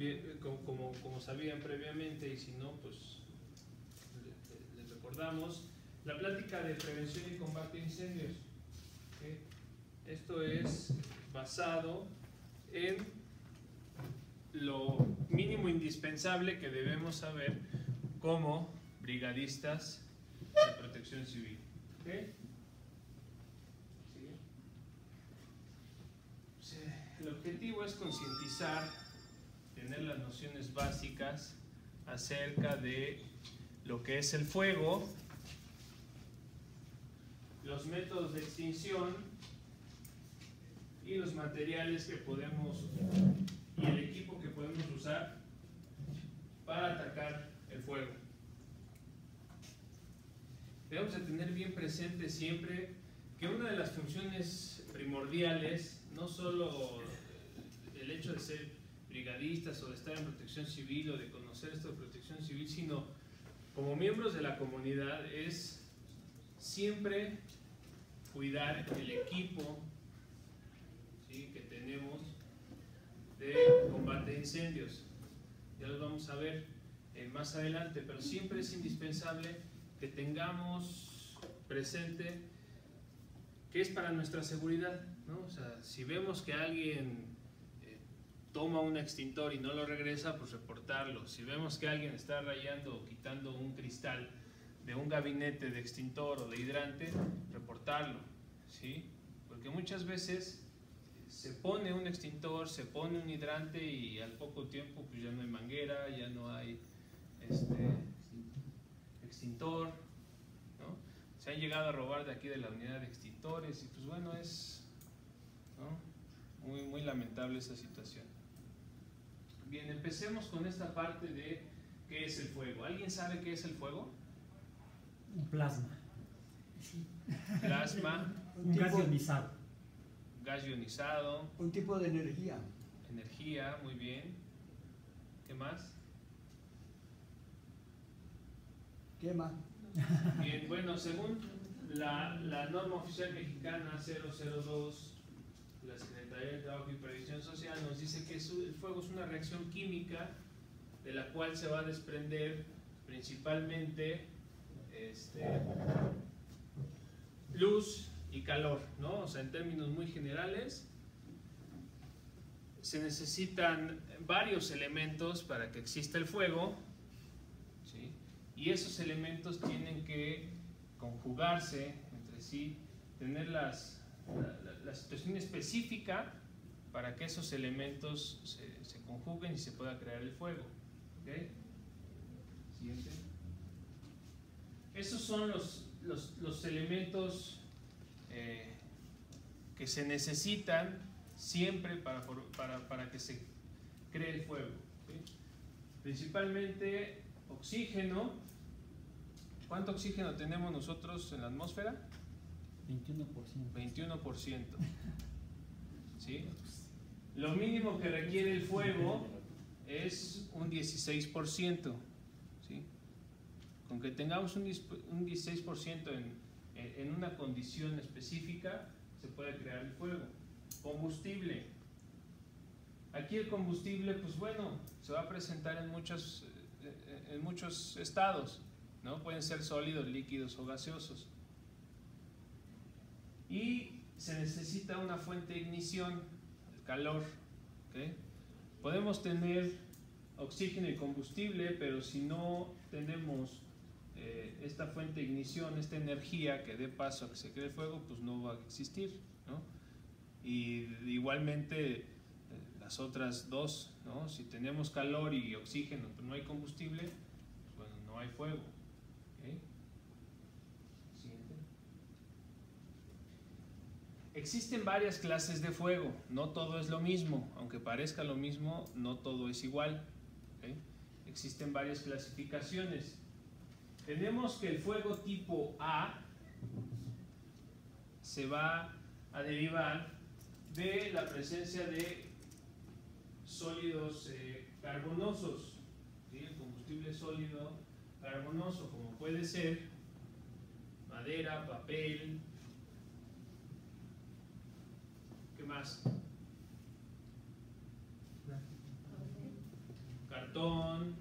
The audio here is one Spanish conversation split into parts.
como sabían previamente, y si no, pues les recordamos la plática de prevención y combate a incendios. ¿Okay? Esto es basado en lo mínimo indispensable que debemos saber como brigadistas de protección civil. ¿Okay? ¿Sí? El objetivo es concientizar, tener las nociones básicas acerca de lo que es el fuego, los métodos de extinción y los materiales que podemos y el equipo que podemos usar para atacar el fuego. Debemos de tener bien presente siempre que una de las funciones primordiales, no solo el hecho de ser brigadistas o de estar en protección civil o de conocer esto de protección civil, sino como miembros de la comunidad, es siempre cuidar el equipo, ¿sí?, que tenemos de combate de incendios. Ya los vamos a ver más adelante, pero siempre es indispensable que tengamos presente que es para nuestra seguridad, ¿no? O sea, si vemos que alguien toma un extintor y no lo regresa, pues reportarlo. Si vemos que alguien está rayando o quitando un cristal de un gabinete de extintor o de hidrante, reportarlo, ¿sí? Porque muchas veces se pone un extintor, se pone un hidrante y al poco tiempo pues ya no hay manguera, ya no hay extintor, ¿no? Se han llegado a robar de aquí de la unidad de extintores y pues bueno, es, ¿no?, muy lamentable esa situación. Bien, empecemos con esta parte de qué es el fuego. ¿Alguien sabe qué es el fuego? Un plasma. Plasma. Un gas ionizado. Gas ionizado. Un tipo de energía. Energía, muy bien. ¿Qué más? Quema. Bien, bueno, según la norma oficial mexicana 002, la Secretaría de Trabajo y Previsión Social nos dice que el fuego es una reacción química de la cual se va a desprender principalmente luz y calor, ¿no? O sea, en términos muy generales, se necesitan varios elementos para que exista el fuego, ¿sí? Y esos elementos tienen que conjugarse entre sí, tener la situación específica para que esos elementos se conjuguen y se pueda crear el fuego. ¿Okay? Siguiente. Esos son los elementos que se necesitan siempre para que se cree el fuego. ¿Okay? Principalmente oxígeno. ¿Cuánto oxígeno tenemos nosotros en la atmósfera? 21%. 21%. ¿Sí? Lo mínimo que requiere el fuego es un 16%. ¿Sí? Con que tengamos un 16% en una condición específica, se puede crear el fuego. Combustible. Aquí el combustible, pues bueno, se va a presentar en muchos estados, ¿no? Pueden ser sólidos, líquidos o gaseosos. Y se necesita una fuente de ignición, el calor. ¿Okay? Podemos tener oxígeno y combustible, pero si no tenemos esta fuente de ignición, esta energía que dé paso a que se cree el fuego, pues no va a existir, ¿no? Y igualmente las otras dos, ¿no? Si tenemos calor y oxígeno, pero no hay combustible, pues bueno, no hay fuego. ¿Okay? Siguiente. Existen varias clases de fuego, no todo es lo mismo, aunque parezca lo mismo, no todo es igual. ¿Okay? Existen varias clasificaciones. Tenemos que el fuego tipo A se va a derivar de la presencia de sólidos carbonosos, ¿sí? El combustible sólido carbonoso, como puede ser madera, papel. ¿Qué más? cartón,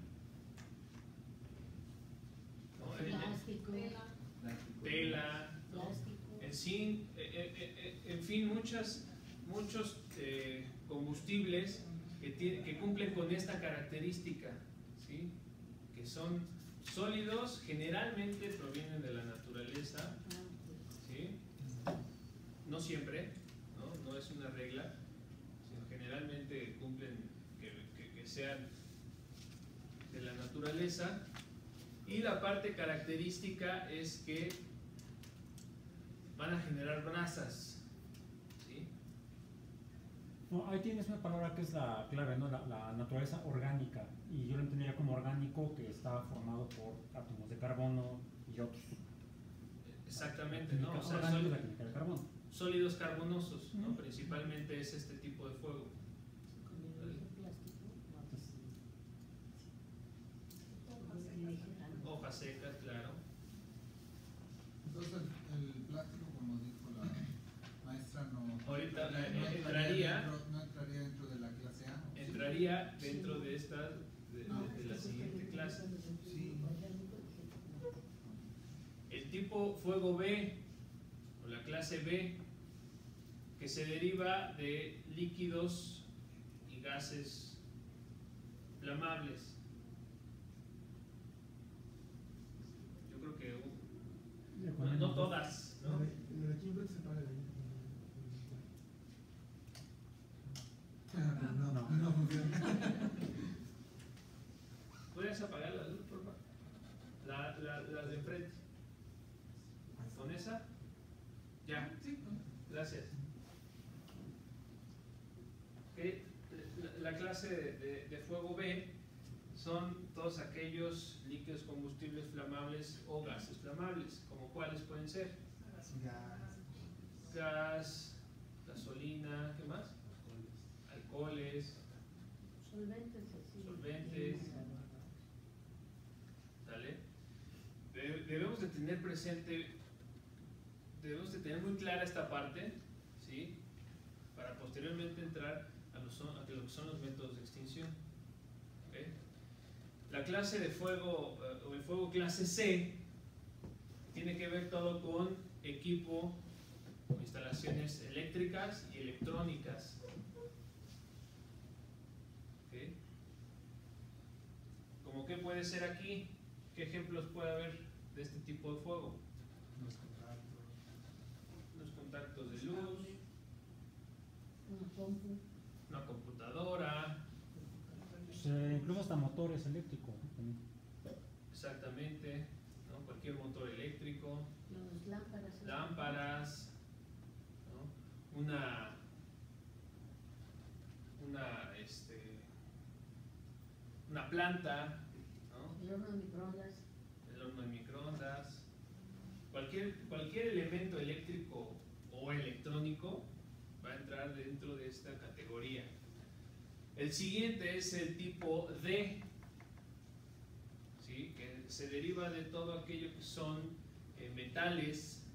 ¿no? Plástico, Tela, ¿no? plástico. En fin, muchos combustibles que cumplen con esta característica, ¿sí? Que son sólidos, generalmente provienen de la naturaleza, ¿sí? No siempre, no es una regla, sino generalmente cumplen que sean de la naturaleza. Y la parte característica es que van a generar brasas, ¿sí? No, ahí tienes una palabra que es la clave, ¿no? La naturaleza orgánica. Y yo lo entendería como orgánico, que está formado por átomos de carbono y otros. Exactamente, ¿no? O sea, Orgánico es la química del carbono. sólidos carbonosos, ¿no? Principalmente es este tipo de fuego. Hojas secas, claro. Entonces, el plástico, como dijo la maestra, Ahorita, no entraría dentro de la clase A. ¿O sí? Entraría dentro de esta, de la siguiente clase. Sí. El tipo fuego B, o la clase B, que se deriva de líquidos y gases flamables. Yo creo que no todas, ¿no? No funciona. ¿Puedes apagar la luz, por favor? Las de enfrente. ¿Con esa? Ya. Gracias. Okay. La clase de fuego B son todos aquellos líquidos combustibles flamables o gases flamables, como cuáles pueden ser. Gas, gasolina, ¿qué más? Alcoholes, solventes. ¿Sale? Debemos de tener presente, debemos de tener muy clara esta parte, ¿sí? Para posteriormente entrar a lo que son los métodos de extinción. ¿Okay? La clase de fuego, o el fuego clase C, tiene que ver todo con equipo o instalaciones eléctricas y electrónicas. ¿Okay? ¿Cómo qué puede ser aquí? ¿Qué ejemplos puede haber de este tipo de fuego? Los contactos de luz, una computadora, Incluso hasta motores eléctricos, ¿no? También. exactamente, ¿no? Cualquier motor eléctrico, Lámparas. lámparas, ¿no? Una planta, ¿no? El horno de microondas. El horno de microondas, cualquier elemento eléctrico o electrónico va a entrar dentro de esta categoría. El siguiente es el tipo D, ¿sí? Que se deriva de todo aquello que son metales,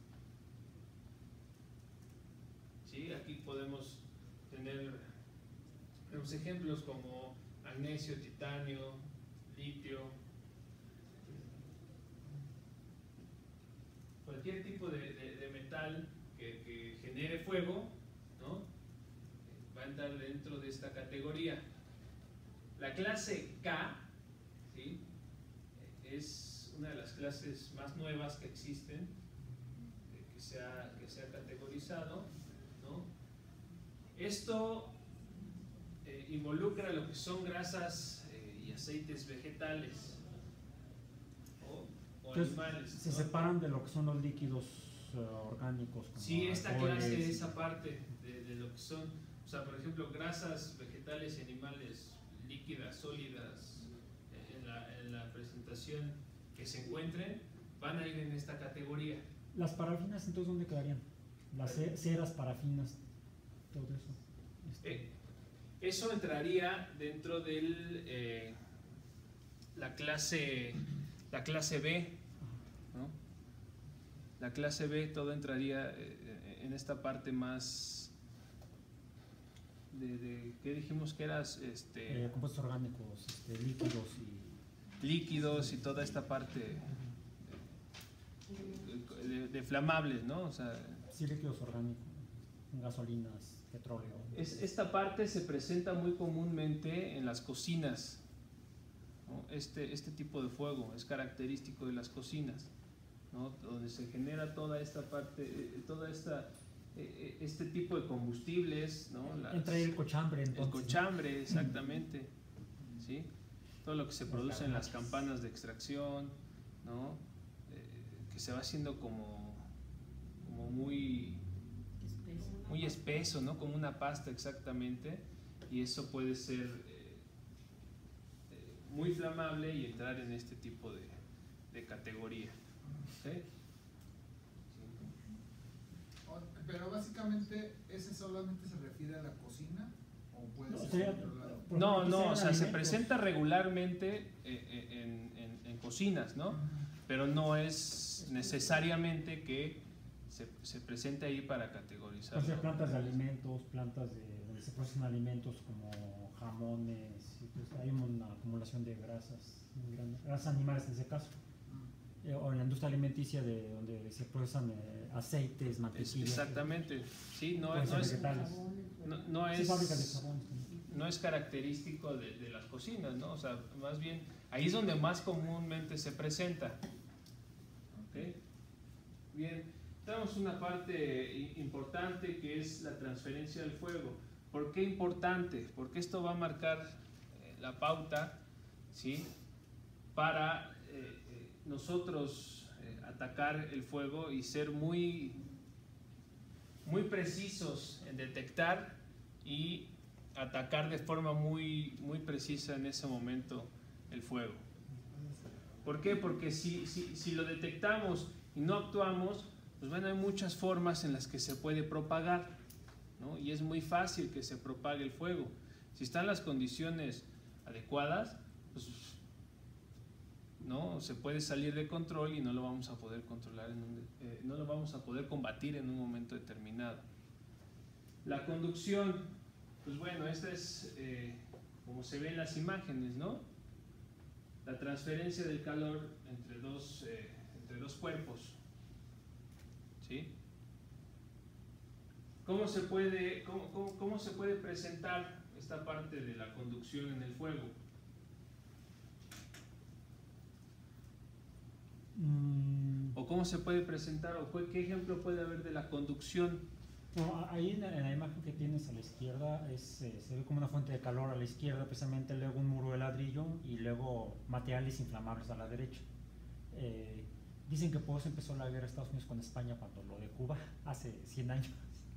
¿sí? Aquí podemos tener unos ejemplos como magnesio, titanio, litio, cualquier tipo de metal que genere fuego, ¿no? Va a entrar dentro de esta categoría. La clase K, ¿sí? Es una de las clases más nuevas que existen, que se ha categorizado, ¿no? Esto involucra lo que son grasas y aceites vegetales o Entonces, animales, se ¿no? separan de lo que son los líquidos orgánicos. Como Sí, esta alcoholes clase, y- esa parte de lo que son, o sea, por ejemplo, grasas vegetales y animales líquidas, sólidas, en la presentación que se encuentren, van a ir en esta categoría. Las parafinas, entonces, ¿dónde quedarían? Las ceras, parafinas, todo eso. Eso entraría dentro de la clase B, ¿no? La clase B, todo entraría en esta parte más ¿qué dijimos que eras? Compuestos orgánicos, líquidos y... Líquidos y toda esta parte de flamables, ¿no? O sea, Sí, líquidos orgánicos, gasolinas, petróleo. esta parte se presenta muy comúnmente en las cocinas, ¿no? Este tipo de fuego es característico de las cocinas, ¿no? Donde se genera toda esta parte, este tipo de combustibles, ¿no? Entra ahí el cochambre, entonces. El cochambre, exactamente, ¿sí? Todo lo que se produce en las campanas de extracción, ¿no? Que se va haciendo como muy espeso, ¿no? Como una pasta, exactamente, y eso puede ser muy flamable y entrar en este tipo de categoría. ¿Sí? Pero básicamente, ¿ese solamente se refiere a la cocina o puede No, ser sería- en otro lado? No, o sea, se alimentos. presenta regularmente en cocinas, ¿no? Pero no es necesariamente que se presente ahí para categorizar. Puede ser plantas de alimentos, plantas donde se procesan alimentos como jamones, y pues hay una acumulación de grasas muy grande, grasas animales en ese caso. O en la industria alimenticia donde se procesan aceites, mantequillas. Exactamente, sí, no Pueden ser es, vegetales. no Sí, fábricas de es, jabones también. no es característico de las cocinas, ¿no? O sea, más bien, ahí es donde más comúnmente se presenta. ¿Ok? Bien, tenemos una parte importante que es la transferencia del fuego. ¿Por qué importante? Porque esto va a marcar la pauta, ¿sí? Para nosotros atacar el fuego y ser muy precisos en detectar y atacar de forma muy precisa en ese momento el fuego. ¿Por qué? Porque si lo detectamos y no actuamos, pues bueno, hay muchas formas en las que se puede propagar, ¿no? Y es muy fácil que se propague el fuego. Si están las condiciones adecuadas, pues no se puede salir de control y no lo vamos a poder controlar, no lo vamos a poder combatir en un momento determinado. La conducción, pues bueno, esta es como se ve en las imágenes, ¿no? La transferencia del calor entre dos cuerpos, ¿sí? ¿Cómo se puede presentar esta parte de la conducción en el fuego? ¿O cómo se puede presentar, o qué ejemplo puede haber de la conducción? No, ahí en la imagen que tienes a la izquierda se ve como una fuente de calor a la izquierda, precisamente, luego un muro de ladrillo y luego materiales inflamables a la derecha. Dicen que por eso empezó la guerra de Estados Unidos con España cuando lo de Cuba, hace 100 años.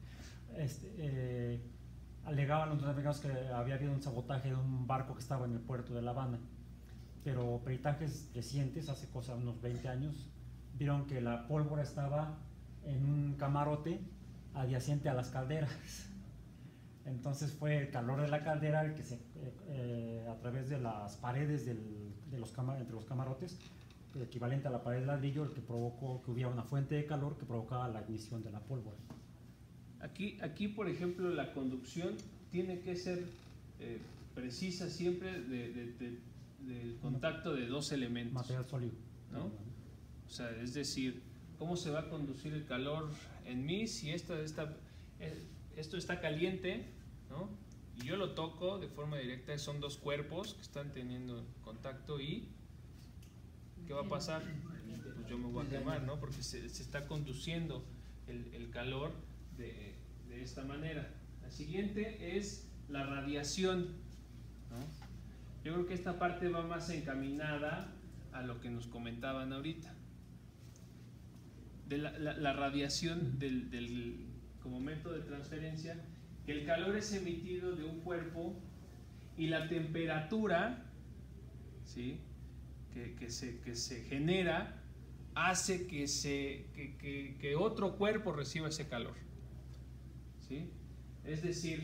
Alegaban los norteamericanos que había habido un sabotaje de un barco que estaba en el puerto de La Habana, pero peritajes recientes, hace cosa unos 20 años, vieron que la pólvora estaba en un camarote adyacente a las calderas. Entonces fue el calor de la caldera el que a través de las paredes entre los camarotes, el equivalente a la pared de ladrillo, el que provocó que hubiera una fuente de calor que provocaba la ignición de la pólvora. Aquí, por ejemplo, la conducción tiene que ser precisa siempre del contacto de dos elementos. Material sólido, ¿no? O sea, es decir, ¿cómo se va a conducir el calor en mí si esto está caliente, ¿no? Y yo lo toco de forma directa? Son dos cuerpos que están teniendo contacto y ¿qué va a pasar? Pues yo me voy a quemar, ¿no? Porque se está conduciendo el calor de esta manera. La siguiente es la radiación, ¿no? Yo creo que esta parte va más encaminada a lo que nos comentaban ahorita. De la radiación como método de transferencia, que el calor es emitido de un cuerpo y la temperatura, ¿sí?, que se genera hace que otro cuerpo reciba ese calor, ¿sí? Es decir,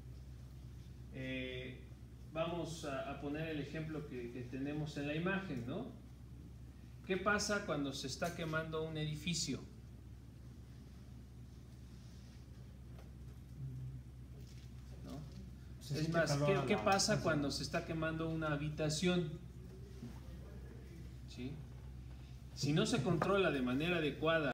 vamos a poner el ejemplo que tenemos en la imagen, ¿no? ¿Qué pasa cuando se está quemando un edificio? ¿No? Se Es siente más, calor a ¿qué la pasa distancia. cuando se está quemando una habitación? ¿Sí? Si no se controla de manera adecuada